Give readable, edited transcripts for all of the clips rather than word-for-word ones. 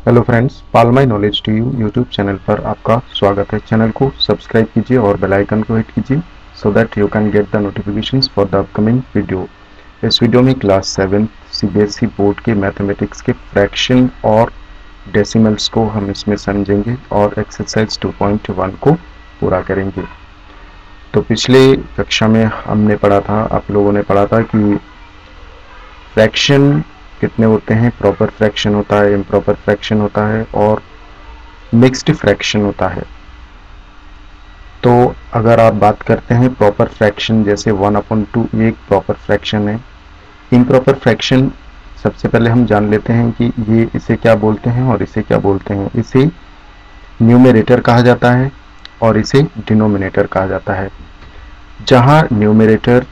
Hello friends, pal my knowledge to you YouTube channel पर आपका स्वागत है। चैनल को सब्सक्राइब कीजिए और बेल आइकन को हिट कीजिए so that you can get the notifications for the upcoming video. इस वीडियो में क्लास 7 सीबीएसई बोर्ड के मैथमेटिक्स के फ्रैक्शन और डेसिमल्स को हम इसमें समझेंगे और एक्सरसाइज 2.1 को पूरा करेंगे। तो पिछले कक्षा में हमने पढ़ा था, आप लोगों ने पढ़ा था कि फ्रैक्शन कितने होते हैं। प्रॉपर फ्रैक्शन होता है, इम्प्रॉपर फ्रैक्शन होता है और मिक्स्ड फ्रैक्शन होता है। तो अगर आप बात करते हैं प्रॉपर फ्रैक्शन, जैसे 1/2 एक प्रॉपर फ्रैक्शन है। इम्प्रॉपर फ्रैक्शन सबसे पहले हम जान लेते हैं कि ये इसे क्या बोलते हैं और इसे क्या बोलते हैं। इसे न्यूमरेटर कहा जाता है और इसे डिनोमिनेटर कहा जाता है। जहां न्यूमरेटर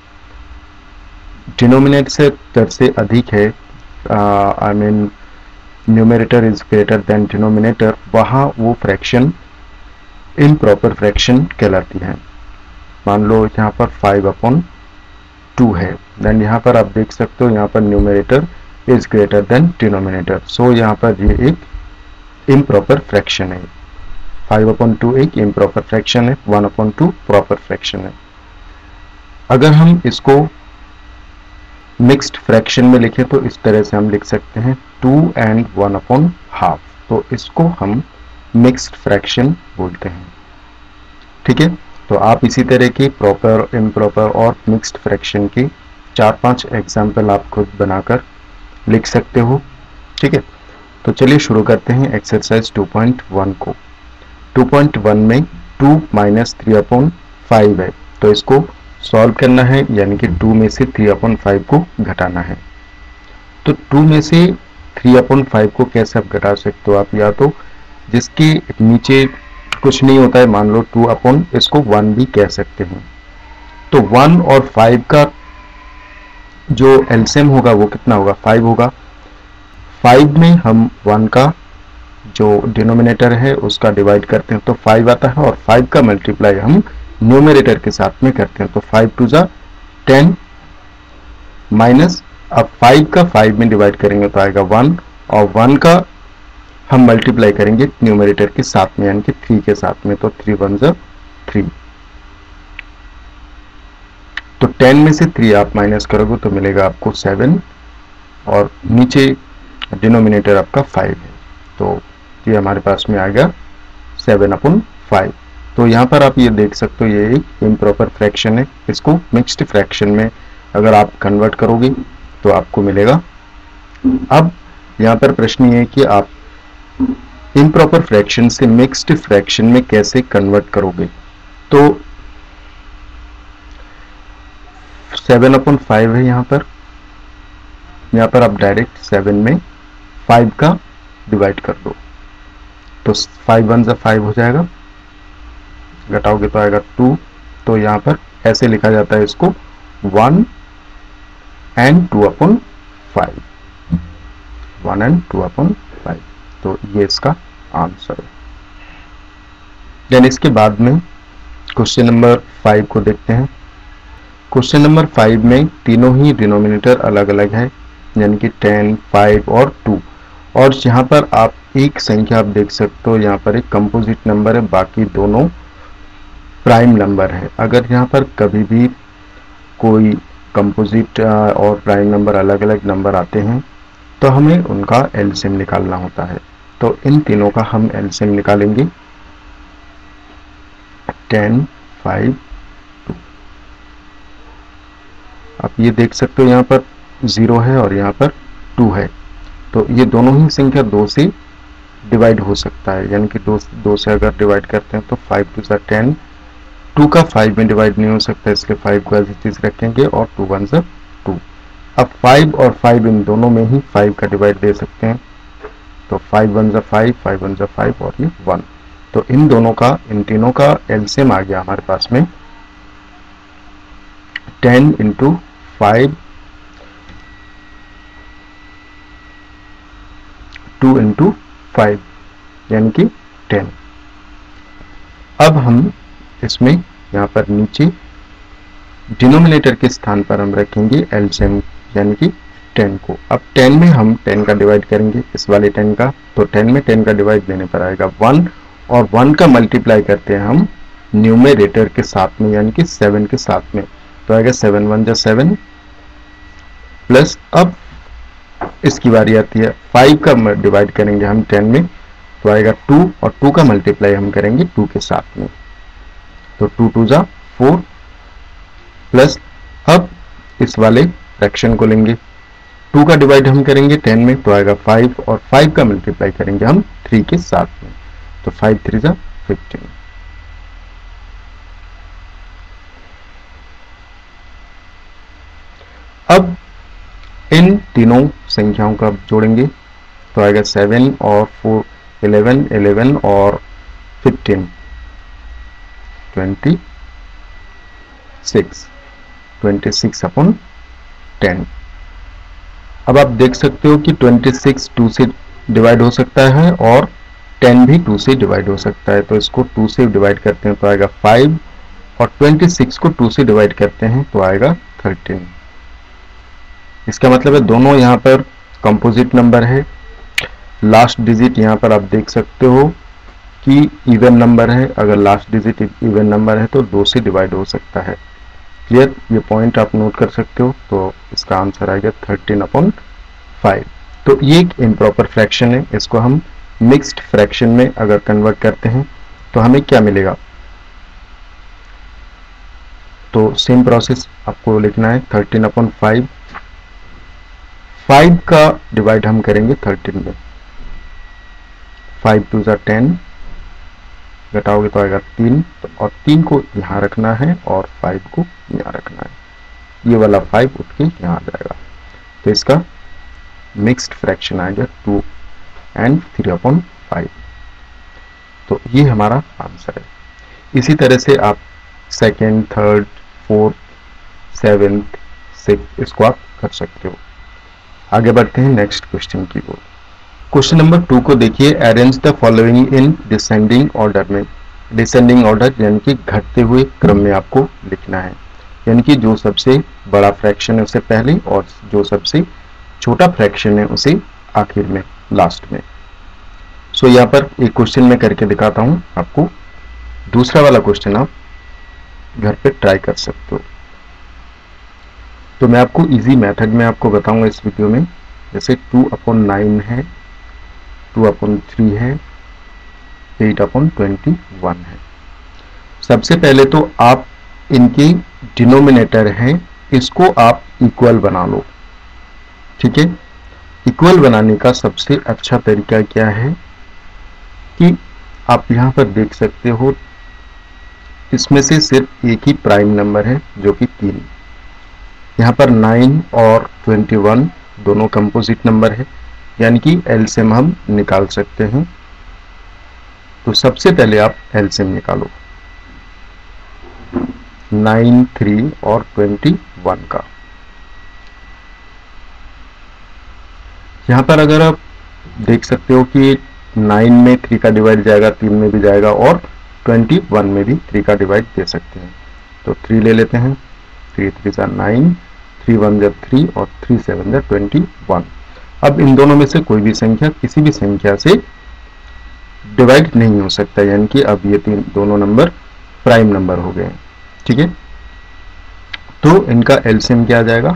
डिनोमिनेटर से अधिक है, I mean numerator is greater than denominator, वहां वो फ्रैक्शन इम्प्रॉपर फ्रैक्शन कहलाती है। मान लो यहाँ पर 5/2 है, देन यहाँ पर आप देख सकते हो यहाँ पर numerator is greater than denominator, so यहाँ पर ये एक इम्प्रॉपर फ्रैक्शन है। 5/2 एक इम्प्रॉपर फ्रैक्शन है, 1/2 प्रॉपर फ्रैक्शन है। अगर हम इसको मिक्स्ड फ्रैक्शन में लिखें तो इस तरह से हम लिख सकते हैं 2 and 1/2। तो इसको हम मिक्स्ड फ्रैक्शन बोलते हैं। ठीक है, तो आप इसी तरह के प्रॉपर, इम्प्रॉपर और मिक्स्ड फ्रैक्शन के 4-5 एग्जाम्पल आप खुद बनाकर लिख सकते हो। ठीक है, तो चलिए शुरू करते हैं एक्सरसाइज 2.1 को। 2.1 में 2 - 3/5 है, तो इसको सॉल्व करना है, यानी कि 2 में से 3/5 को घटाना है। तो 2 में से 3/5 को कैसे आप घटा सकते हो आप, या तो जिसके नीचे कुछ नहीं होता है, मान लो 2 इसको 1 भी कह सकते हैं। तो 1 और 5 का जो एलसीएम होगा वो कितना होगा, 5 होगा। 5 में हम 1 का जो डिनोमिनेटर है उसका डिवाइड करते हैं तो 5 आता है, और 5 का मल्टीप्लाई हम न्यूमरेटर के साथ में करते हैं तो 5 2 जा 10 माइनस, अब 5 का 5 में डिवाइड करेंगे तो आएगा 1, और 1 का हम मल्टीप्लाई करेंगे न्यूमरेटर के साथ में, यानी कि 3 के साथ में, तो 3 1 जा 3। तो 10 में से 3 आप माइनस करोगे तो मिलेगा आपको 7, और नीचे डिनोमिनेटर आपका 5 है, तो ये हमारे पास में आएगा 7/5। तो यहाँ पर आप ये देख सकते हो ये एक इम्प्रॉपर फ्रैक्शन है। इसको मिक्स्ड फ्रैक्शन में अगर आप कन्वर्ट करोगे तो आपको मिलेगा। अब यहाँ पर प्रश्न ये है कि आप इम्प्रॉपर फ्रैक्शन से मिक्स्ड फ्रैक्शन में कैसे कन्वर्ट करोगे। तो 7/5 है यहाँ पर आप डायरेक्ट 7 में 5 का डिवाइड कर दो, तो 5 1 जा 5 हो जाएगा, घटाओगे तो आएगा 2। तो यहाँ पर ऐसे लिखा जाता है इसको 1 and 2/5, 1 and 2/5। तो ये इसका आंसर है। देन इसके बाद में क्वेश्चन नंबर 5 को देखते हैं। क्वेश्चन नंबर 5 में तीनों ही डिनोमिनेटर अलग अलग है, यानी कि 10, 5 और 2, और यहाँ पर आप एक संख्या आप देख सकते हो, यहाँ पर एक कंपोजिट नंबर है, बाकी दोनों प्राइम नंबर है। अगर यहाँ पर कभी भी कोई कंपोजिट और प्राइम नंबर अलग अलग नंबर आते हैं तो हमें उनका एलसीएम निकालना होता है। तो इन तीनों का हम एलसीएम निकालेंगे, 10, 5, 2। आप ये देख सकते हो यहाँ पर 0 है और यहाँ पर 2 है, तो ये दोनों ही संख्या 2 से डिवाइड हो सकता है, यानी कि 2 से अगर डिवाइड करते हैं तो 5 2 जा 10, 2 का 5 में डिवाइड नहीं हो सकता, इसलिए 5 को एज इट इज रखेंगे, और 2 1 जा 2। अब 5 और 5 इन दोनों में ही 5 का डिवाइड दे सकते हैं, तो 5 1 जा 5, 5 1 जा 5 और ये 1। तो इन तीनों का एलसीएम आ गया हमारे पास में 10 × 5, 2 × 5, यानी कि 10। अब हम इसमें यहाँ पर नीचे डिनोमिनेटर के स्थान पर हम रखेंगे एलसीएम, यानी कि 10 को। अब 10 में हम 10 का डिवाइड करेंगे, इस वाले 10 का, तो 10 में 10 का डिवाइड देने पर आएगा 1, और 1 का मल्टीप्लाई करते हैं हम न्यूमरेटर के साथ में, यानी कि 7 के साथ में, तो आएगा 7 1 जा 7 प्लस, अब इसकी बारी आती है 5 का डिवाइड करेंगे हम 10 में, तो आएगा 2, और 2 का मल्टीप्लाई हम करेंगे 2 के साथ में, तो 2 2 जा 4 प्लस, अब इस वाले फ्रैक्शन को लेंगे, 2 का डिवाइड हम करेंगे 10 में, तो आएगा 5, और 5 का मल्टीप्लाई करेंगे हम 3 के साथ में, तो 5 3 जा 15। अब इन तीनों संख्याओं का जोड़ेंगे, तो आएगा 7 और 4 11 11 और 15 26 अपॉन 10। अब आप देख सकते हो कि 26 2 से डिवाइड हो सकता है और 10 भी 2 से डिवाइड हो सकता है, तो इसको 2 से डिवाइड करते हैं तो आएगा 5, और 26 को 2 से डिवाइड करते हैं तो आएगा 13। इसका मतलब है दोनों यहाँ पर कंपोजिट नंबर है। लास्ट डिजिट यहाँ पर आप देख सकते हो कि इवन नंबर है, अगर लास्ट डिजिट इवन नंबर है तो 2 से डिवाइड हो सकता है। क्लियर, ये पॉइंट आप नोट कर सकते हो। तो इसका आंसर आएगा 13/5। तो ये एक इम्प्रॉपर फ्रैक्शन है, इसको हम मिक्स्ड फ्रैक्शन में अगर कन्वर्ट करते हैं तो हमें क्या मिलेगा। तो सेम प्रोसेस आपको लिखना है 13/5, 5 का डिवाइड हम करेंगे 13 में, 5 2 जा 10, घटाओगे तो आएगा 3, और 3 को यहाँ रखना है और 5 को यहाँ रखना है, ये वाला 5 उठ के यहाँ आ जाएगा, तो इसका मिक्स्ड फ्रैक्शन आएगा 2 and 3/5। तो ये हमारा आंसर है। इसी तरह से आप second, third, fourth, seventh, sixth इसको आप कर सकते हो। आगे बढ़ते हैं नेक्स्ट क्वेश्चन की ओर। क्वेश्चन नंबर 2 को देखिए, arrange the following in descending order में। डिसेंडिंग ऑर्डर यानी कि घटते हुए क्रम में आपको लिखना है, यानी कि जो सबसे बड़ा फ्रैक्शन है उसे पहले और जो सबसे छोटा फ्रैक्शन है उसे आखिर में, लास्ट में। सो यहाँ पर एक क्वेश्चन मैं करके दिखाता हूँ आपको, दूसरा वाला क्वेश्चन आप घर पे ट्राई कर सकते हो। तो मैं आपको इजी मेथड में आपको बताऊंगा इस वीडियो में। जैसे 2/9 है, 2/3 है, 8/21 है। सबसे पहले तो आप इनके डिनोमिनेटर हैं इसको आप इक्वल बना लो, ठीक है। इक्वल बनाने का सबसे अच्छा तरीका क्या है कि आप यहाँ पर देख सकते हो, इसमें से सिर्फ एक ही प्राइम नंबर है जो कि 3। यहाँ पर 9 और 21 दोनों कंपोजिट नंबर है, यानी कि एलसीएम हम निकाल सकते हैं। तो सबसे पहले आप एलसीएम निकालो 9, 3 और 21 का। यहाँ पर अगर आप देख सकते हो कि 9 में 3 का डिवाइड जाएगा, 3 में भी जाएगा, और 21 में भी 3 का डिवाइड दे सकते हैं। तो 3 ले लेते हैं, 3 3 जा 9, 3 1 जा 3 और 3 7 जा 21। अब इन दोनों में से कोई भी संख्या किसी भी संख्या से डिवाइड नहीं हो सकता, यानी कि अब ये दोनों नंबर प्राइम नंबर हो गए हैं, ठीक है। तो इनका एलसीएम क्या आ जाएगा,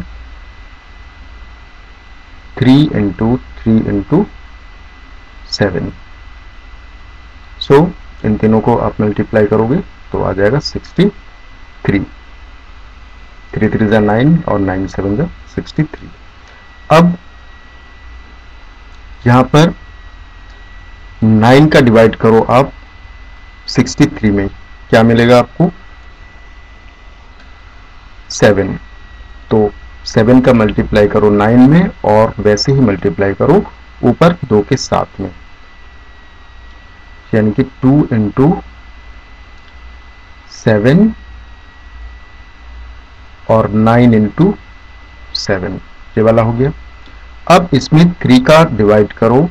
3 × 3 × 7। सो इन तीनों को आप मल्टीप्लाई करोगे तो आ जाएगा 63। 3 3 जा 9 और 9 7 जा 63। अब यहां पर 9 का डिवाइड करो आप 63 में, क्या मिलेगा आपको 7। तो 7 का मल्टीप्लाई करो 9 में और वैसे ही मल्टीप्लाई करो ऊपर 2 के साथ में, यानी कि 2 × 7 और 9 × 7, ये वाला हो गया। अब इसमें 3 का डिवाइड करो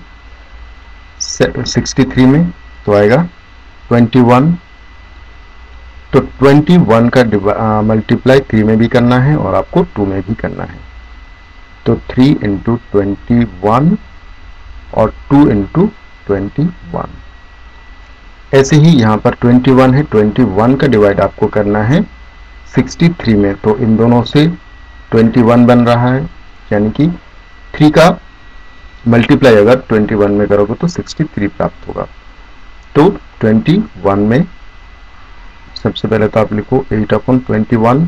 63 में तो आएगा 21। तो 21 का मल्टीप्लाई 3 में भी करना है और आपको 2 में भी करना है। तो 3 इंटू 21 और 2 इंटू 21। ऐसे ही यहाँ पर 21 है, 21 का डिवाइड आपको करना है 63 में, तो इन दोनों से 21 बन रहा है, यानी कि 3 का मल्टीप्लाई अगर 21 में करोगे तो 63 प्राप्त होगा। तो 21 में सबसे पहले तो आप लिखो 8/21।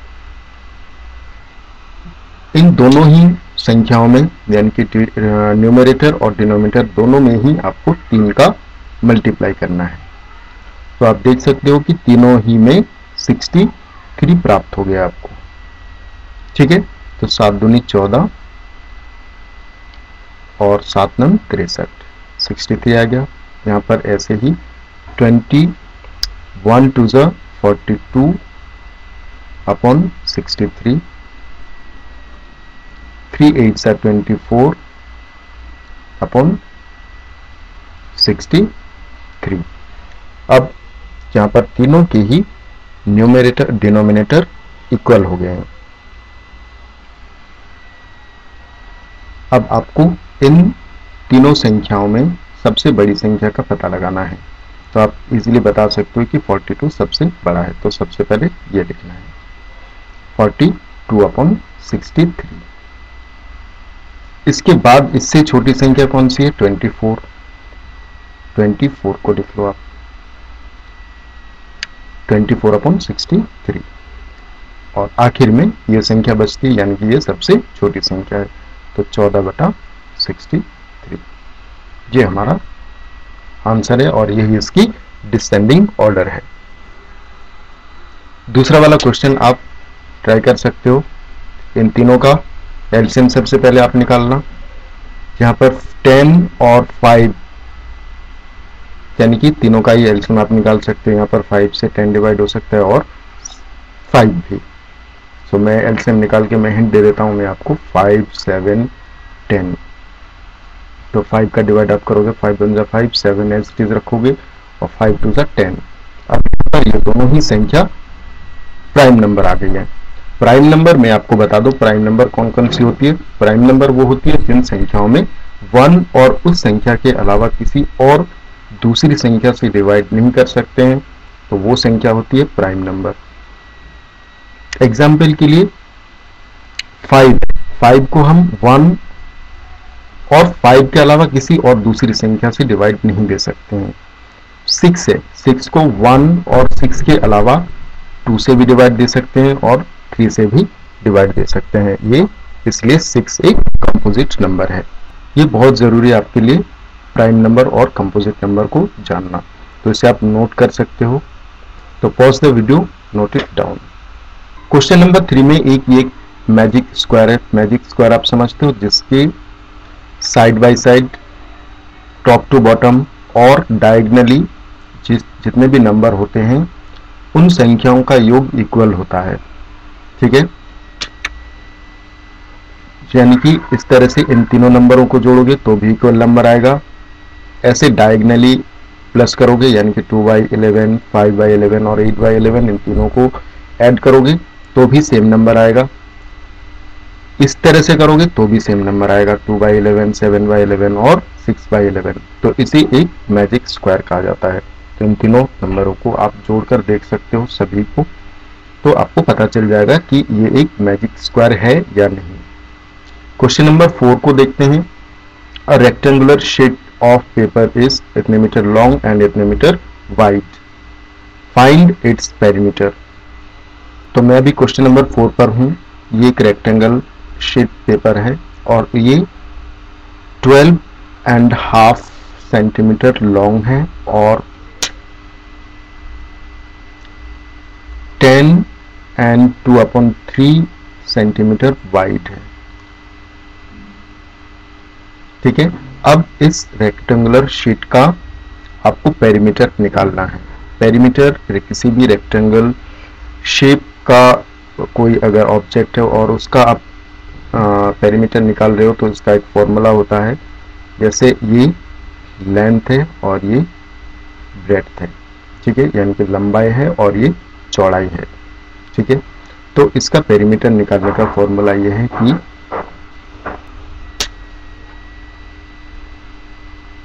इन दोनों ही संख्याओं में, यानी कि न्यूमरेटर और डिनोमिनेटर दोनों में ही आपको 3 का मल्टीप्लाई करना है। तो आप देख सकते हो कि तीनों ही में 63 प्राप्त हो गया आपको। ठीक है, तो 7 दूनी 14 और 7 नंग 63, 63 आ गया। यहाँ पर ऐसे ही 21 टू ज़ 42 अपॉन 63, 3 8 सा 24 अपॉन 63। अब यहाँ पर तीनों के ही न्यूमरेटर डिनोमिनेटर इक्वल हो गए हैं। अब आपको इन तीनों संख्याओं में सबसे बड़ी संख्या का पता लगाना है। तो आप इजीली बता सकते हो कि 42 सबसे बड़ा है, तो सबसे पहले ये लिखना है 42/63। इसके बाद इससे छोटी संख्या कौन सी है? 24। 24 को लिख लो आप 24/63, और आखिर में ये संख्या बचती है, यानी कि ये सबसे छोटी संख्या है, तो 14/63। ये हमारा आंसर है और यही इसकी डिसेंडिंग ऑर्डर है। दूसरा वाला क्वेश्चन आप ट्राई कर सकते हो। इन तीनों का एलसीएम सबसे पहले आप निकालना। यहाँ पर 10 और 5, यानी कि तीनों का ही एलसीएम आप निकाल सकते हो। यहाँ पर 5 से 10 डिवाइड हो सकता है और 5 भी। तो मैं एलसीएम निकाल के मैं हिंट दे देता हूँ मैं आपको, 5 7 10। तो 5 का डिवाइड आप करोगे, 5 1 5, 7 एज इट इज रखोगे और 5 2 10। अब ये दोनों ही संख्या प्राइम नंबर आ गई है। प्राइम नंबर में आपको बता दो प्राइम नंबर कौन कौन सी होती है। प्राइम नंबर वो होती है जिन संख्याओं में 1 और उस संख्या के अलावा किसी और दूसरी संख्या से डिवाइड नहीं कर सकते हैं, तो वो संख्या होती है प्राइम नंबर। एग्जाम्पल के लिए 5 को हम 1 और 5 के अलावा किसी और दूसरी संख्या से डिवाइड नहीं दे सकते हैं। 6 है, 6 को 1 और 6 के अलावा 2 से भी डिवाइड दे सकते हैं और 3 से भी डिवाइड दे सकते हैं। ये इसलिए 6 एक कंपोजिट नंबर है। ये बहुत जरूरी है आपके लिए प्राइम नंबर और कंपोजिट नंबर को जानना, तो इसे आप नोट कर सकते हो। तो pause the video, note it down. Question number 3 में एक मैजिक स्क्वायर है। मैजिक स्क्वायर आप समझते हो, जिसके side by side, top to bottom और डायगनली जितने भी नंबर होते हैं उन संख्याओं का योग इक्वल होता है। ठीक है, यानी कि इस तरह से इन तीनों नंबरों को जोड़ोगे तो भी इक्वल नंबर आएगा। ऐसे डायगनली प्लस करोगे, यानी कि 2/11, 5/11 और 8/11, इन तीनों को ऐड करोगे तो भी सेम नंबर आएगा। इस तरह से करोगे तो भी सेम नंबर आएगा, 2/11, 7/11 और 6/11। तो इसे एक मैजिक स्क्वायर कहा जाता है। तो इन तीनों नंबरों को आप जोड़कर देख सकते हो सभी को, तो आपको पता चल जाएगा कि ये एक मैजिक स्क्वायर है या नहीं। क्वेश्चन नंबर 4 को देखते हैं। A rectangular sheet of paper is इतने मीटर लॉन्ग एंड इतने metre wide, find its perimeter. तो मैं अभी क्वेश्चन नंबर 4 पर हूं। ये एक रेक्टेंगल शीट पेपर है और ये 12.5 सेंटीमीटर लॉन्ग है और 10 and 2/3 सेंटीमीटर वाइड है। ठीक है, अब इस रेक्टेंगुलर शीट का आपको पेरीमीटर निकालना है। पेरीमीटर किसी भी रेक्टेंगल शेप का कोई अगर ऑब्जेक्ट है और उसका आप पेरीमीटर निकाल रहे हो तो इसका एक फॉर्मूला होता है। जैसे ये लेंथ है और ये ब्रेड्थ है, ठीक है, यानी कि लंबाई है और ये चौड़ाई है। ठीक है, तो इसका पेरीमीटर निकालने का फॉर्मूला ये है कि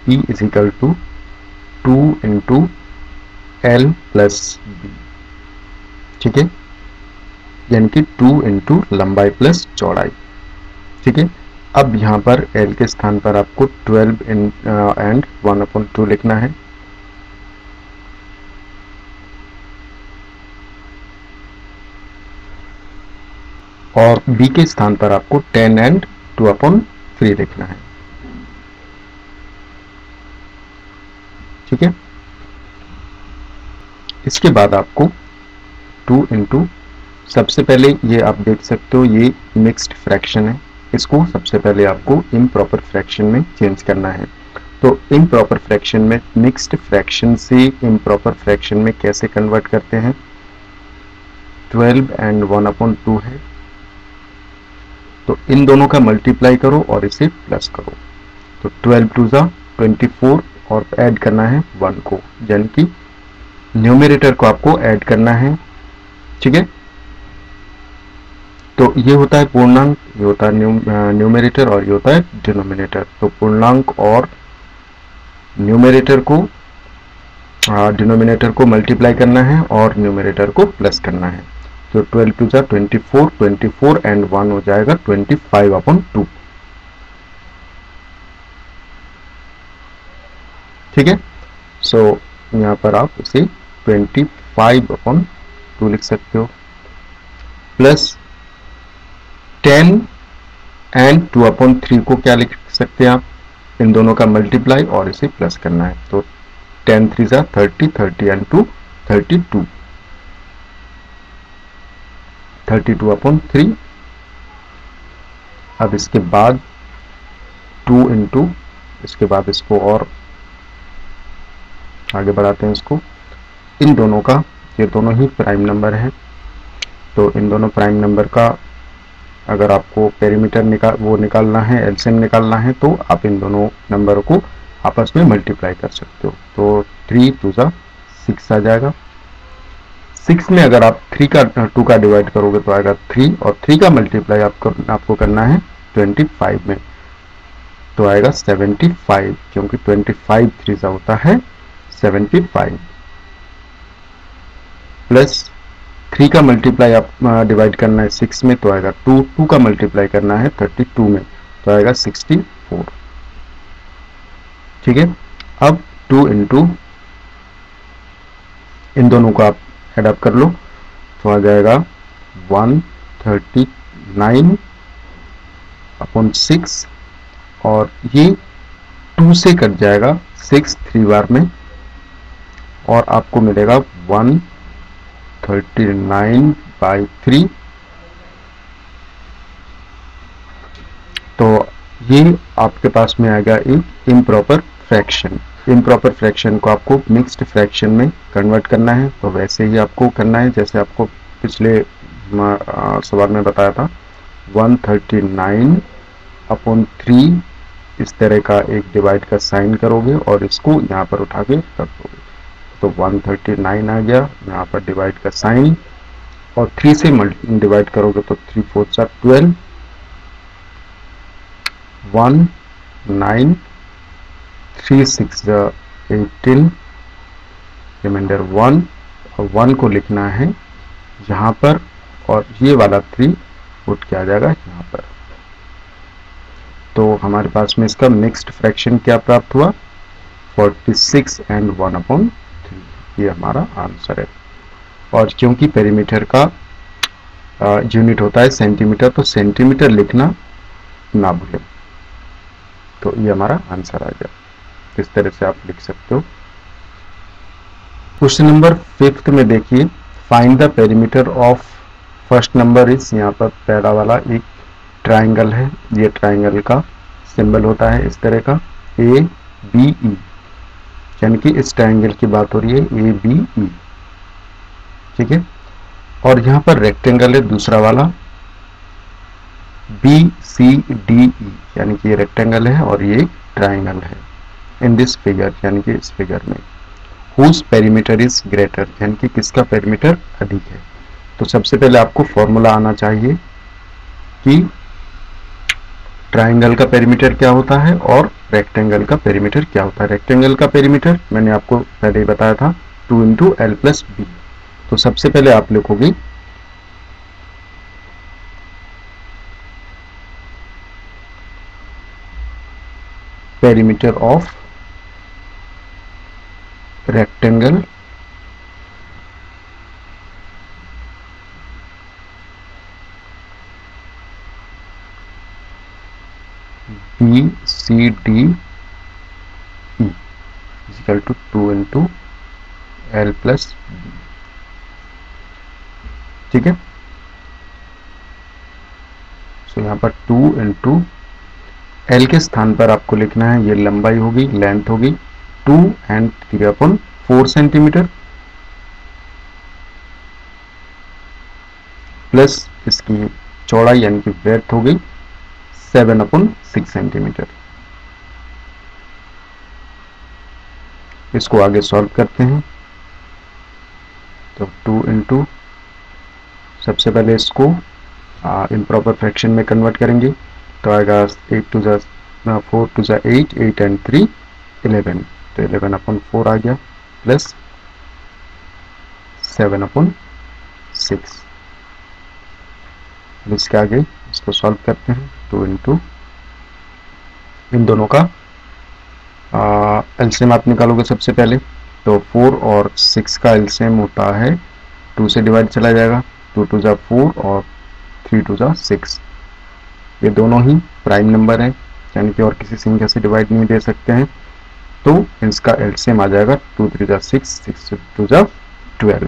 E is equal to 2 into L plus B, ठीक है, यानी कि 2 इंटू लंबाई प्लस चौड़ाई, ठीक है। अब यहाँ पर एल के स्थान पर आपको 12 एंड 1/2 लिखना है, और बी के स्थान पर आपको 10 एंड 2/3 लिखना है, ठीक है। इसके बाद आपको 2 इंटू, सबसे पहले ये आप देख सकते हो ये मिक्स्ड फ्रैक्शन है, इसको सबसे पहले आपको इम्प्रॉपर फ्रैक्शन में चेंज करना है। तो इम्प्रॉपर फ्रैक्शन में, मिक्स्ड फ्रैक्शन से इम्प्रॉपर फ्रैक्शन में कैसे कन्वर्ट करते हैं, 12 एंड 1/2 है, तो इन दोनों का मल्टीप्लाई करो और इसे प्लस करो, तो 12 2 जा 24 और ऐड करना है 1 को, यानी कि न्यूमरेटर को आपको ऐड करना है, ठीक है। तो ये होता है पूर्णांक, ये होता है न्यूमरेटर, और ये होता है डिनोमिनेटर। तो पूर्णांक और न्यूमरेटर को, डिनोमिनेटर को मल्टीप्लाई करना है और न्यूमरेटर को प्लस करना है। तो 12 2 जा 24, 24 एंड 1 हो जाएगा 25/2, ठीक है। सो यहाँ पर आप इसे 25/2 लिख सकते हो, प्लस 10 एंड 2/3 को क्या लिख सकते हैं आप, इन दोनों का मल्टीप्लाई और इसे प्लस करना है। तो 10 3 जा 30, 30 एंड 2 32, 32/3। अब इसके बाद 2 इंटू, इसके बाद इसको और आगे बढ़ाते हैं इसको, इन दोनों का, ये दोनों ही प्राइम नंबर है, तो इन दोनों प्राइम नंबर का अगर आपको पेरीमीटर निकालना है, एलसीएम निकालना है, तो आप इन दोनों नंबरों को आपस में मल्टीप्लाई कर सकते हो। तो 3 2 जा 6 आ जाएगा, 6 में अगर आप 2 का डिवाइड करोगे तो आएगा 3, और 3 का मल्टीप्लाई आपको करना है 25 में, तो आएगा 75, क्योंकि 25 3 जा होता है 75, प्लस 3 का मल्टीप्लाई आप डिवाइड करना है 6 में, तो आएगा 2, 2 का मल्टीप्लाई करना है 32 में, तो आएगा 64, ठीक है। अब 2 इंटू, इन दोनों को आप एडअप कर लो, तो आ जाएगा 139/6, और ये 2 से कट जाएगा 6 3 बार में, और आपको मिलेगा 139/3। तो ये आपके पास में आएगा एक इम्प्रॉपर फ्रैक्शन। इम्प्रॉपर फ्रैक्शन को आपको मिक्स्ड फ्रैक्शन में कन्वर्ट करना है, तो वैसे ही आपको करना है जैसे आपको पिछले सवाल में बताया था, 139/3 इस तरह का एक डिवाइड का साइन करोगे और इसको यहाँ पर उठा के रख दोगे, तो 139 आ गया, यहाँ पर डिवाइड का साइन, और 3 से डिवाइड करोगे तो 3 4 जा 12, 1 9 3 6 जा 18, रिमाइंडर 1, और 1 को लिखना है यहाँ पर, और ये वाला 3 उठ के आ जाएगा यहाँ पर। तो हमारे पास में इसका मिक्स्ड फ्रैक्शन क्या प्राप्त हुआ, 46 एंड 1/3, ये हमारा आंसर है। और क्योंकि पेरीमीटर का यूनिट होता है सेंटीमीटर, तो सेंटीमीटर लिखना ना भूलें, तो ये हमारा आंसर आ गया। इस तरह से आप लिख सकते हो। क्वेश्चन नंबर 5 में देखिए, find the perimeter of first number is, यहाँ पर पहला वाला एक ट्राइंगल है, ये ट्राइंगल का सिंबल होता है इस तरह का ABE, यानी कि इस ट्राइंगल की बात हो रही है ABE, ठीक है। और यहाँ पर रेक्टेंगल है दूसरा वाला BCDE, यानी कि ये रेक्टेंगल है और ये ट्राइंगल है इन दिस फिगर, यानी कि इस फिगर में, हुज पेरीमीटर इज ग्रेटर, यानी कि किसका पेरीमीटर अधिक है। तो सबसे पहले आपको फॉर्मूला आना चाहिए कि ट्राइंगल का पेरीमीटर क्या होता है और रेक्टेंगल का पेरीमीटर क्या होता है। रेक्टेंगल का पेरीमीटर मैंने आपको पहले ही बताया था, 2 इंटू एल प्लस बी। तो सबसे पहले आप लिखोगे perimeter of rectangle B C D E equal to 2 into L plus B. ठीक है, सो यहाँ पर 2 इंटू एल के स्थान पर आपको लिखना है, ये लंबाई होगी, लेंथ होगी 2 एंड 3/4 सेंटीमीटर, प्लस इसकी चौड़ाई यानी कि ब्रेड्थ हो गई 7/6 सेंटीमीटर। इसको आगे सॉल्व करते हैं। तो 2 इंटू, सबसे पहले इसको इम्प्रॉपर फ्रैक्शन में कन्वर्ट करेंगे, तो आएगा 8 टू जा 4 टू जा 8, 8 एंड 3 11, तो 11/4 आ गया, प्लस 7/6। इसके आगे इसको सॉल्व करते हैं। 2 इंटू इन दोनों का एलसीएम आप निकालोगे सबसे पहले, तो 4 और 6 का एलसीएम होता है 2 से डिवाइड चला जाएगा, 2 टू जा 4 और 3 टू जा 6। ये दोनों ही प्राइम नंबर है, यानी कि और किसी संख्या से डिवाइड नहीं दे सकते हैं, तो इसका एलसीएम आ जाएगा 2 3 जा 6, 6 2 जा 12।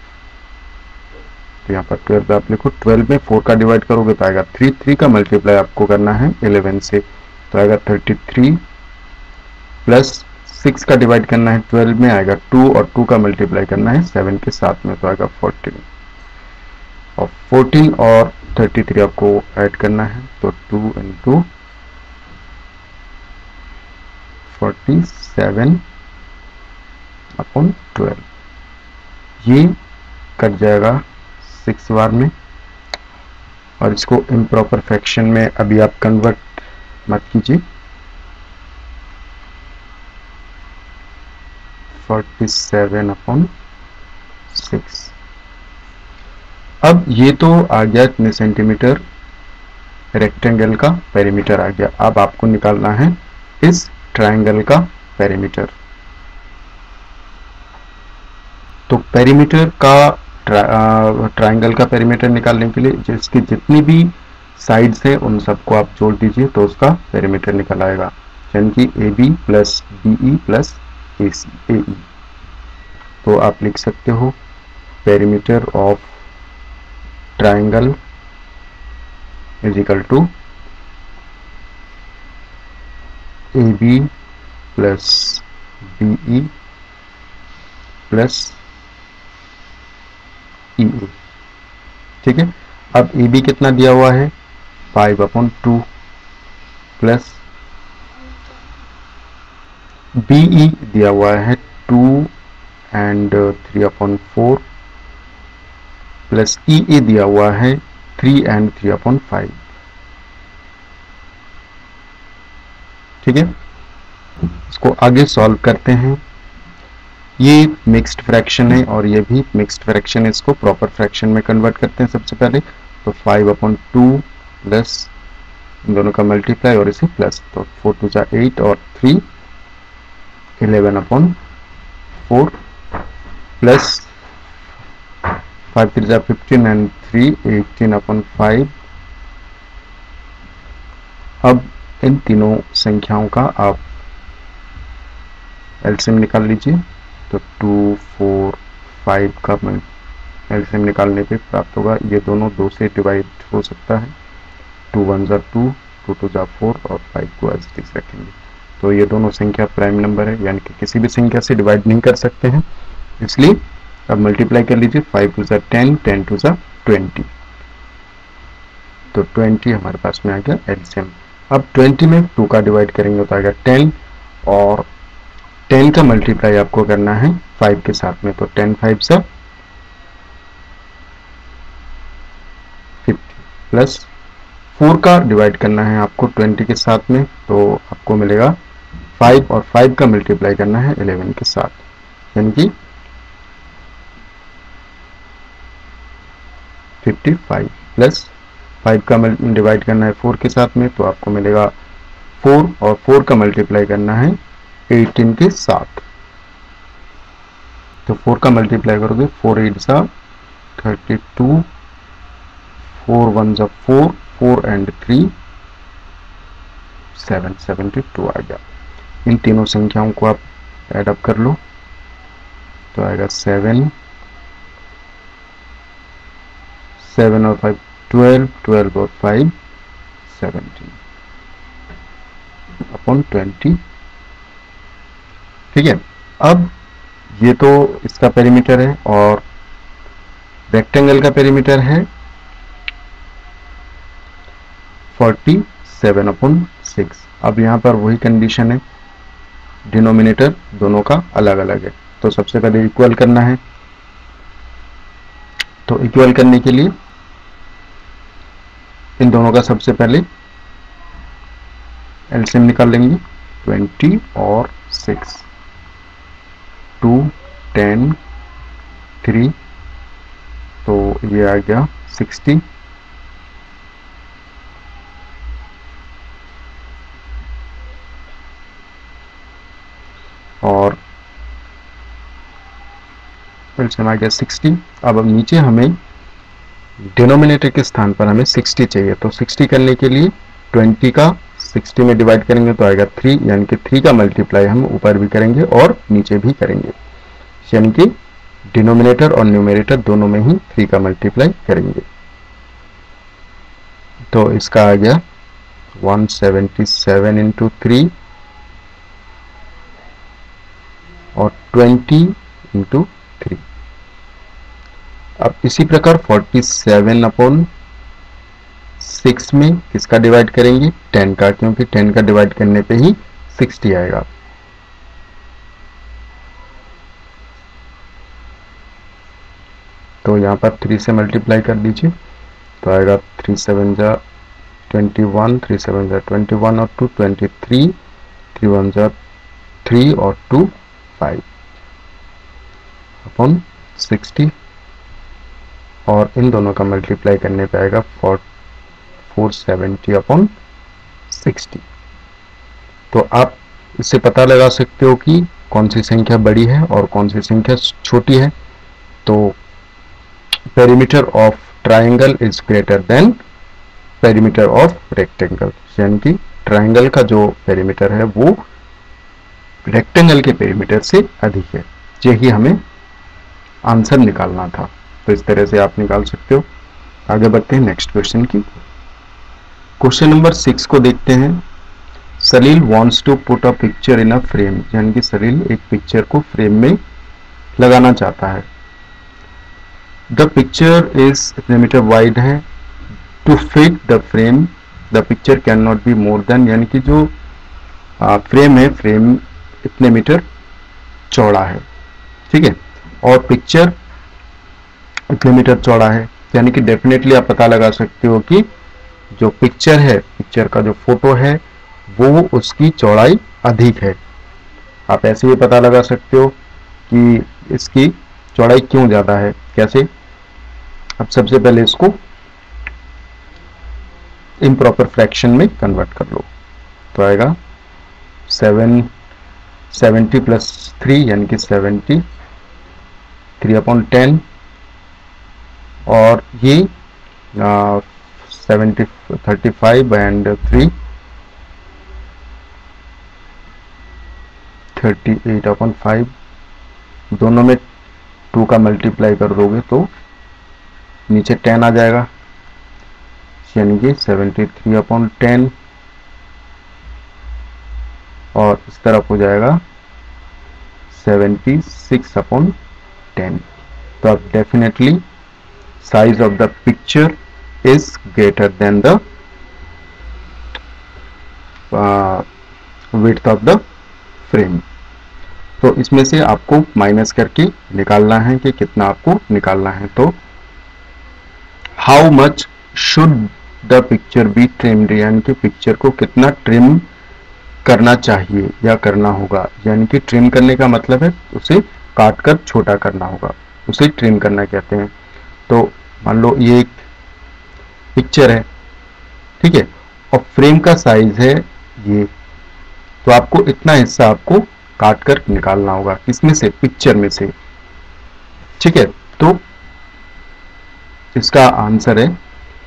तो यहाँ पर 12 आप लिखो, 12 में 4 का डिवाइड करोगे तो आएगा 3, 3 का मल्टीप्लाई आपको करना है 11 से, तो आएगा 33, प्लस 6 का डिवाइड करना है 12 में, आएगा 2 और 2 का मल्टीप्लाई करना है 7 के साथ में, तो आएगा 14, और 14 और 33 आपको ऐड करना है, तो 2 इंटू 47/12, ये कट जाएगा 6 बार में, और इसको इम्प्रॉपर फ्रैक्शन में अभी आप कन्वर्ट मत कीजिए। 47/6। अब ये तो आ गया कितने सेंटीमीटर, रेक्टेंगल का पेरीमीटर आ गया। अब आपको निकालना है इस ट्रायंगल का पेरीमीटर। तो पेरीमीटर का ट्रायंगल का पेरीमीटर निकालने के लिए जिसकी जितनी भी साइड्स है उन सबको आप जोड़ दीजिए, तो उसका पेरीमीटर निकल आएगा, यानी कि AB plus BE plus AE। तो आप लिख सकते हो perimeter of triangle is equal to AB plus BE plus EA। ठीक है, अब AB कितना दिया हुआ है 5/2, प्लस BE दिया हुआ है 2 एंड 3/4, प्लस EA दिया हुआ है 3 एंड 3/5। ठीक है, इसको आगे सॉल्व करते हैं। ये मिक्स्ड फ्रैक्शन है और ये भी मिक्स्ड फ्रैक्शन है, इसको प्रॉपर फ्रैक्शन में कन्वर्ट करते हैं सबसे पहले। तो 5/2 प्लस इन दोनों का मल्टीप्लाई और इसे प्लस, तो 4 टू जा 8 और 3 11/4, प्लस 5 3 जा 15 एंड 3 18/5। अब इन तीनों संख्याओं का आप एलसीएम निकाल लीजिए, तो 2 4 5 का एलसीएम निकालने पे प्राप्त होगा। ये दोनों 2 से डिवाइड हो सकता है, 2 1 जा 2, 2 2 जा 4 और 5 को एज इट इज रखेंगे। तो ये दोनों संख्या प्राइम नंबर है, यानी कि किसी भी संख्या से डिवाइड नहीं कर सकते हैं, इसलिए अब मल्टीप्लाई कर लीजिए। 5 2 जा 10, 10 2 जा 20, तो 20 हमारे पास में आ गया एलसीएम। अब 20 में 2 का डिवाइड करेंगे तो आएगा 10, और 10 का मल्टीप्लाई आपको करना है 5 के साथ में, तो 10 5 जा 50, प्लस 4 का डिवाइड करना है आपको 20 के साथ में, तो आपको मिलेगा 5 और 5 का मल्टीप्लाई करना है 11 के साथ, यानी कि 55 प्लस 5 का डिवाइड करना है 4 के साथ में, तो आपको मिलेगा 4 और 4 का मल्टीप्लाई करना है 18 के साथ। तो 4 का मल्टीप्लाई करोगे 4 8 सा 32, 4 1 सा 4, 4 एंड 3 7, 72 आ गया। इन तीनों संख्याओं को आप ऐड अप कर लो, तो आएगा 7 और 5 12, 12 और 5 17 अपॉन 20। ठीक है, अब ये तो इसका पेरीमीटर है और रेक्टेंगल का पेरीमीटर है 47 अपॉन 6। अब यहाँ पर वही कंडीशन है, डिनोमिनेटर दोनों का अलग अलग है, तो सबसे पहले इक्वल करना है। तो इक्वल करने के लिए इन दोनों का सबसे पहले एलसीएम निकाल लेंगे, 20 और 6, 2 10 3, तो ये आ गया 60, और एलसीएम आ गया 60। अब नीचे हमें डिनोमिनेटर के स्थान पर हमें 60 चाहिए, तो 60 करने के लिए 20 का 60 में डिवाइड करेंगे तो आएगा 3, यानी कि 3 का मल्टीप्लाई हम ऊपर भी करेंगे और नीचे भी करेंगे, यानी कि डिनोमिनेटर और न्यूमरेटर दोनों में ही 3 का मल्टीप्लाई करेंगे। तो इसका आ गया 177 इंटू 3 और 20 इंटू 3। अब इसी प्रकार 47 अपॉन 6 में किसका डिवाइड करेंगे, 10 का, क्योंकि 10 का डिवाइड करने पे ही 60 आएगा। तो यहाँ पर 3 से मल्टीप्लाई कर दीजिए, तो आएगा 3 7 जा 21, 3 7 जा 21 और 2 23, 3 1 जा 3 और 2 5 अपॉन 60, और इन दोनों का मल्टीप्लाई करने पे आएगा 470 अपॉन 60। तो आप इससे पता लगा सकते हो कि कौन सी संख्या बड़ी है और कौन सी संख्या छोटी है। तो perimeter of triangle is greater than perimeter of rectangle, यानी कि ट्राइंगल का जो पेरीमीटर है वो रेक्टेंगल के पेरीमीटर से अधिक है। यही हमें आंसर निकालना था, तो इस तरह से आप निकाल सकते हो। आगे बढ़ते हैं नेक्स्ट क्वेश्चन की। क्वेश्चन नंबर 6 को देखते हैं। Salil wants to put a picture in a frame, यानी कि सलील एक पिक्चर को फ्रेम में लगाना चाहता है। The picture is limited wide है, to fit the frame the picture can not be more than, यानी कि जो फ्रेम है, फ्रेम इतने मीटर चौड़ा है, ठीक है, और पिक्चर इतने मीटर चौड़ा है, यानी कि डेफिनेटली आप पता लगा सकते हो कि जो पिक्चर है, पिक्चर का जो फोटो है वो उसकी चौड़ाई अधिक है। आप ऐसे ही पता लगा सकते हो कि इसकी चौड़ाई क्यों ज्यादा है, कैसे। अब सबसे पहले इसको इम्प्रॉपर फ्रैक्शन में कन्वर्ट कर लो, तो आएगा 70 प्लस 3 यानी कि 70, 3 अपॉन 10, और ये 35 एंड 3 38 अपॉन 5, दोनों में 2 का मल्टीप्लाई कर दोगे तो नीचे 10 आ जाएगा, यानी कि 73 अपॉन 10, और इस तरफ हो जाएगा 76 अपॉन 10। तो अब definitely size of the picture is greater than the width of the frame. तो इसमें से आपको माइनस करके निकालना है कि कितना आपको निकालना है। तो how much should the picture be trimmed, यानी कि पिक्चर को कितना ट्रिम करना चाहिए या करना होगा, यानी कि ट्रिम करने का मतलब है उसे काट कर छोटा करना होगा, उसे ट्रिम करना कहते हैं। तो मान लो ये एक पिक्चर है, ठीक है, और फ्रेम का साइज है ये, तो आपको इतना हिस्सा आपको काट कर निकालना होगा, किसमें से, पिक्चर में से, ठीक है। तो इसका आंसर है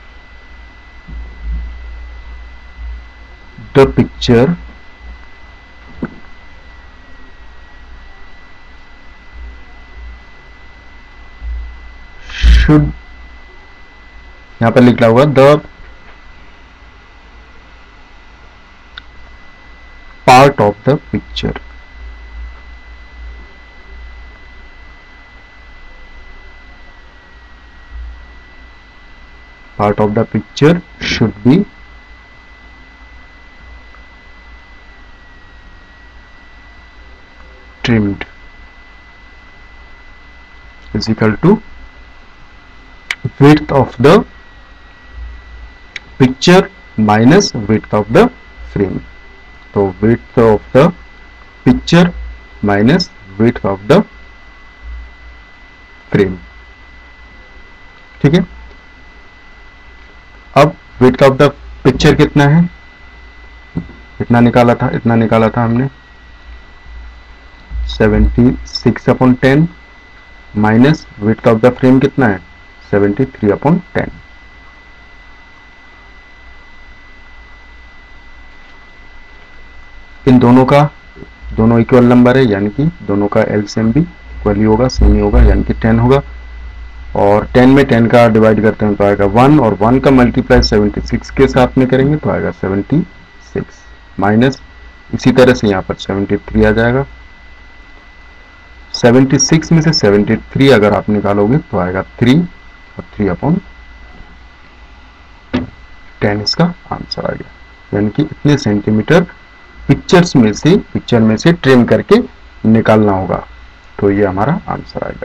द पिक्चर शुड, यहां पर लिखा होगा the part of the picture, part of the picture should be trimmed is equal to width of the picture minus width of the frame। तो width of the picture minus width of the frame, ठीक है। अब width of the picture कितना है, इतना निकाला था हमने 76/10 minus width of the frame कितना है 73/10। इन दोनों इक्वल नंबर है, यानी कि दोनों का एलसीएम भी इक्वल ही होगा, सेम ही होगा, यानी कि 10 होगा। और 10 में 10 का डिवाइड करते हैं तो आएगा 1, और 1 का मल्टीप्लाई 76 के साथ में करेंगे तो आएगा 76 माइनस, इसी तरह से यहाँ पर 73 आ जाएगा। 76 में से 73 अगर आप निकालोगे तो आएगा 3, और 3/10 इसका आंसर आ गया, यानी कि इतने सेंटीमीटर पिक्चर में से ट्रिम करके निकालना होगा, तो ये हमारा आंसर आएगा।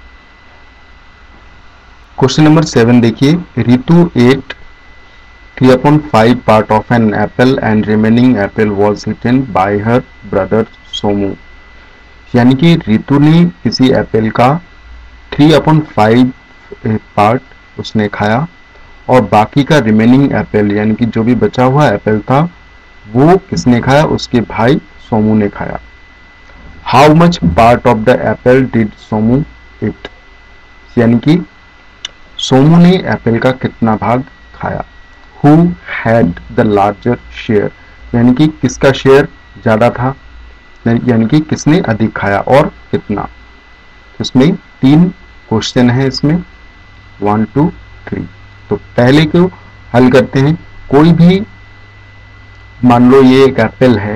क्वेश्चन नंबर 7 देखिए, Ritu ate 3/5 part of an apple and remaining apple was eaten by her brother Somu, यानी कि रितु ने किसी एप्पल का 3/5 पार्ट उसने खाया, और बाकी का रिमेनिंग एप्पल यानी कि जो भी बचा हुआ एप्पल था वो किसने खाया, उसके भाई सोमू ने खाया। How much part of the apple did Somu eat, यानी कि सोमू ने एप्पल का कितना भाग खाया। Who had the larger share, यानी कि किसका शेयर ज्यादा था, यानी कि किसने अधिक खाया और कितना। इसमें 3 क्वेश्चन है, इसमें 1 2 3। तो पहले को हल करते हैं। कोई भी मान लो ये एक एप्पल है,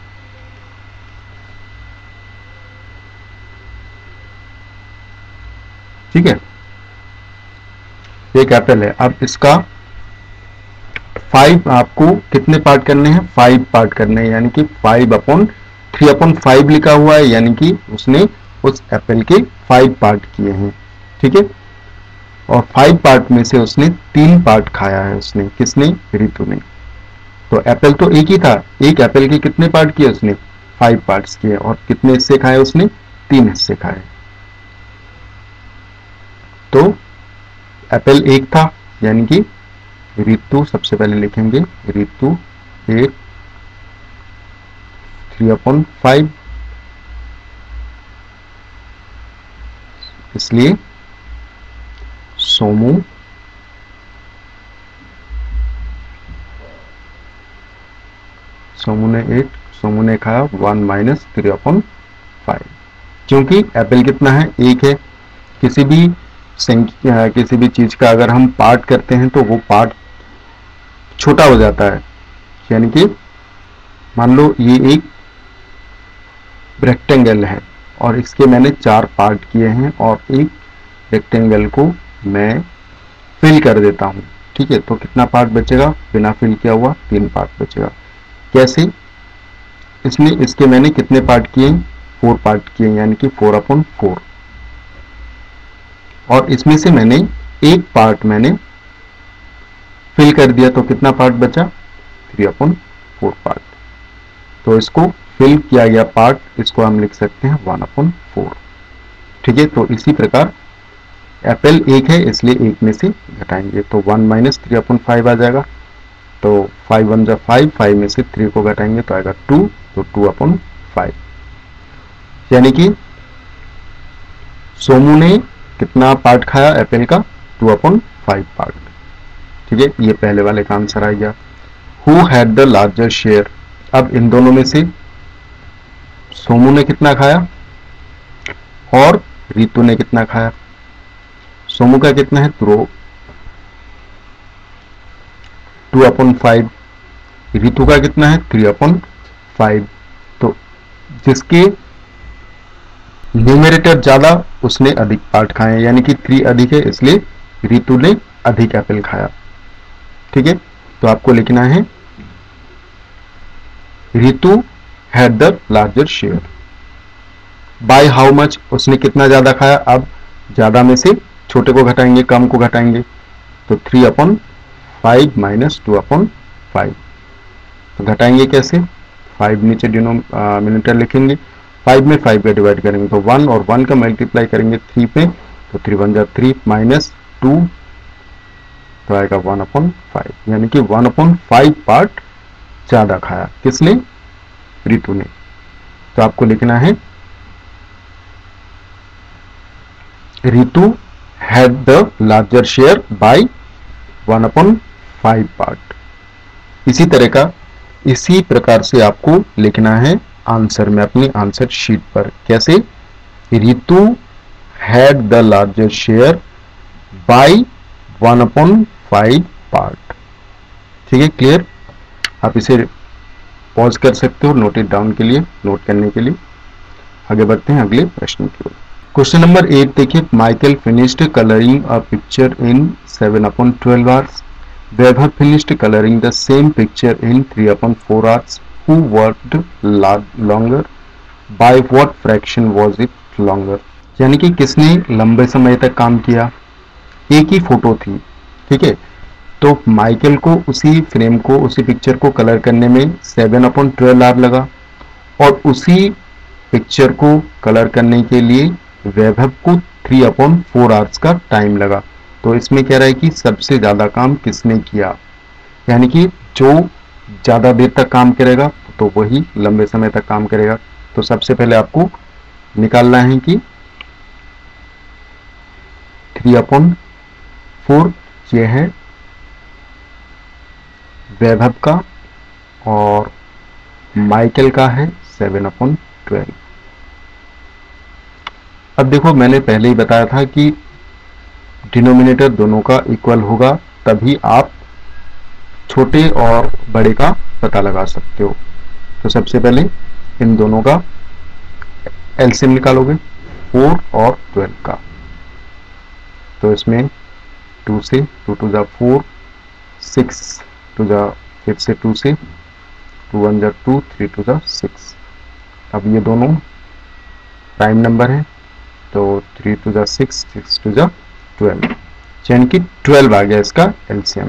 ठीक है, एक एप्पल है। अब इसका 5 आपको कितने पार्ट करने हैं, 5 पार्ट करने हैं, यानी कि 5/3/5 लिखा हुआ है, यानी कि उसने उस एप्पल के 5 पार्ट किए हैं, ठीक है। और 5 पार्ट में से उसने 3 पार्ट खाया है, उसने किसने, ऋतु ने। तो एप्पल तो एक ही था, एक एप्पल के कितने पार्ट किए उसने, 5 पार्ट्स किए, और कितने हिस्से खाए उसने, 3 हिस्से खाए। तो एप्पल एक था, यानी कि ऋतु, सबसे पहले लिखेंगे ऋतु एक 3/5, इसलिए सोमू ने खाया 1 - 3/5, क्योंकि एप्पल कितना है, एक है। किसी भी चीज का अगर हम पार्ट करते हैं तो वो पार्ट छोटा हो जाता है, यानी कि मान लो ये एक रेक्टेंगल है और इसके मैंने 4 पार्ट किए हैं, और एक रेक्टेंगल को मैं फिल कर देता हूं, ठीक है। तो कितना पार्ट बचेगा, बिना फिल किया हुआ 3 पार्ट बचेगा। कैसे, इसके मैंने कितने पार्ट किए, 4 पार्ट किए, यानी कि 4/4, और इसमें से मैंने एक पार्ट मैंने फिल कर दिया, तो कितना पार्ट बचा, 3/4 पार्ट। तो इसको फिल किया गया पार्ट इसको हम लिख सकते हैं 1/4। ठीक है, तो इसी प्रकार एप्पल एक है इसलिए एक में से घटाएंगे तो 1 माइनस 3/5 आ जाएगा। तो 5 1 जा 5, 5 में से 3 को घटाएंगे तो आएगा 2, तो 2/5। यानी कि सोमू ने कितना पार्ट खाया एप्पल का? 2/5 पार्ट। ठीक है, ये पहले वाले का आंसर आ गया। Who had the larger share? अब इन दोनों में से सोमू ने कितना खाया और रितु ने कितना खाया? सोमू का कितना है? 2/5। रितु का कितना है? 3/5। तो जिसके न्यूमेरेटर ज्यादा उसने अधिक पार्ट खाए, यानी कि 3 अधिक है इसलिए रितु ने अधिक एप्पल खाया। ठीक है, तो आपको लिखना है Ritu had the larger share. By how much? उसने कितना ज्यादा खाया? अब ज्यादा में से छोटे को घटाएंगे, कम को घटाएंगे, तो 3/5 माइनस 2/5। तो घटाएंगे कैसे? 5 नीचे डिनोमिनेटर लिखेंगे, 5 में 5 का डिवाइड करेंगे तो 1 और 1 का मल्टीप्लाई करेंगे 3 पे, तो 3 1 जा 3 माइनस 2 तो आएगा 1/5। यानी कि 1/5 पार्ट ज्यादा खाया किसने? रितु ने। तो आपको लिखना है Ritu had the larger share by 1/5 part. इसी प्रकार से आपको लिखना है आंसर में अपनी आंसर शीट पर। कैसे? Ritu had the larger share by 1/5 part. ठीक है, क्लियर? आप इसे पॉज कर सकते हो नोट इट डाउन के लिए, नोट करने के लिए। आगे बढ़ते हैं अगले प्रश्न की ओर। क्वेश्चन नंबर 8 देखिए, Michael finished colouring a picture in 7/12 hours. Vaibhav finished coloring the same picture in 3/4 hours. Who worked longer? By what fraction was it longer? यानी कि किसने लंबे समय तक काम किया? एक ही फोटो थी, ठीक है, तो माइकल को उसी फ्रेम को, उसी पिक्चर को कलर करने में 7/12 आवर लगा और उसी पिक्चर को कलर करने के लिए वैभव को 3/4 आवर्स का टाइम लगा। तो इसमें कह रहा है कि सबसे ज्यादा काम किसने किया, यानी कि जो ज्यादा देर तक काम करेगा तो वही लंबे समय तक काम करेगा। तो सबसे पहले आपको निकालना है कि 3/4 ये है वैभव का और माइकल का है 7/12। अब देखो, मैंने पहले ही बताया था कि डिनोमिनेटर दोनों का इक्वल होगा तभी आप छोटे और बड़े का पता लगा सकते हो। तो सबसे पहले इन दोनों का एलसीएम निकालोगे 4 और 12 का। तो इसमें 2 से 2 2 जा 4, 6 2 जा फिर से 2 से 2 1 जा 2, 3 2 जा 6। अब ये दोनों प्राइम नंबर है तो 3 2 जा 6, 6 2 जा 12, यानी कि 12 आ गया इसका एलसीएम।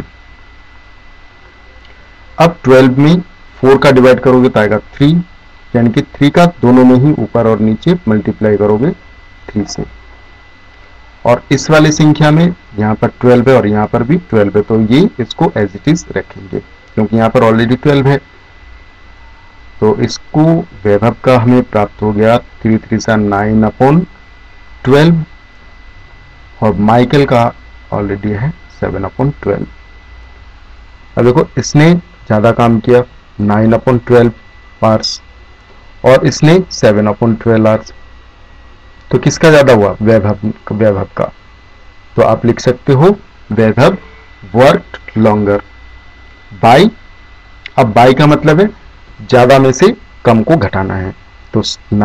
अब 12 में 4 का डिवाइड करोगे तो आएगा 3, यानी कि 3 का दोनों में ही ऊपर और नीचे मल्टीप्लाई करोगे 3 से। और इस वाली संख्या में यहाँ पर 12 है और यहाँ पर भी 12 है, तो ये इसको एज इट इज रखेंगे क्योंकि यहाँ पर ऑलरेडी 12 है। तो इसको वैभव का हमें प्राप्त हो गया 3 3 सा 9/12 और माइकल का ऑलरेडी है 7/12। अब देखो, इसने ज्यादा काम किया 9/12 आवर्स और इसने 7/12 आवर्स, तो किसका ज्यादा हुआ? वैभव का। तो आप लिख सकते हो वैभव वर्कड लॉन्गर बाय। अब बाय का मतलब है ज्यादा में से कम को घटाना है, तो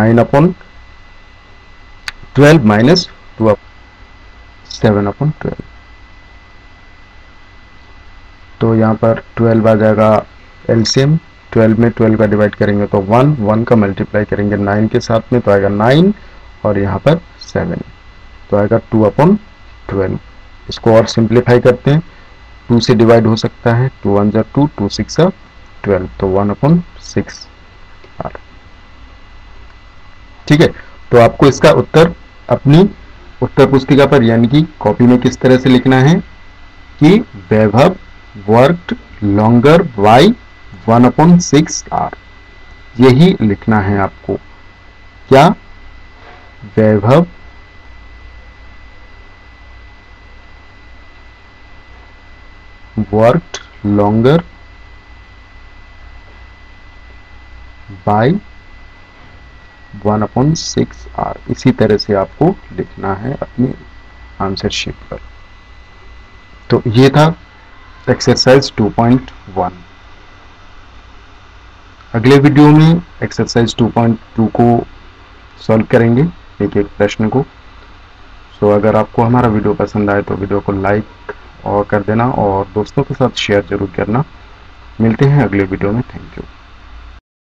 9/12 माइनस 7/12। तो यहाँ पर 12 आ जाएगा एलसीएम। 12 में 12 का डिवाइड करेंगे तो 1, 1 का मल्टीप्लाई करेंगे 9 के साथ में तो आएगा 9 और यहाँ पर 7 तो आएगा 2/12। इसको और सिंप्लीफाई करते हैं, 2 से डिवाइड हो सकता है, 2 1 जा 2, 2 6 जा 12, तो 1/6। ठीक है, तो आपको इसका उत्तर अपनी उत्तर पुस्तिका पर यानी कि कॉपी में किस तरह से लिखना है कि Vaibhav worked longer by 1/6 hour, यही लिखना है आपको। क्या? Vaibhav worked longer by 1/6 hour, इसी तरह से आपको लिखना है अपनी आंसर शीट पर। तो ये था एक्सरसाइज 2.1। अगले वीडियो में एक्सरसाइज 2.2 को सॉल्व करेंगे, एक एक प्रश्न को। सो अगर आपको हमारा वीडियो पसंद आए तो वीडियो को लाइक और कर देना और दोस्तों के साथ शेयर जरूर करना। मिलते हैं अगले वीडियो में। Thank you.